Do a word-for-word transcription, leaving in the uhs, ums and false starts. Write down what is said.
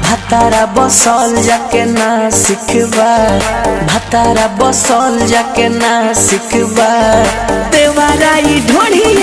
भतारा बसल जाके ना सिखबा, भतारा बसल जाके ना सिखबा। देवाराई ढोढ़ी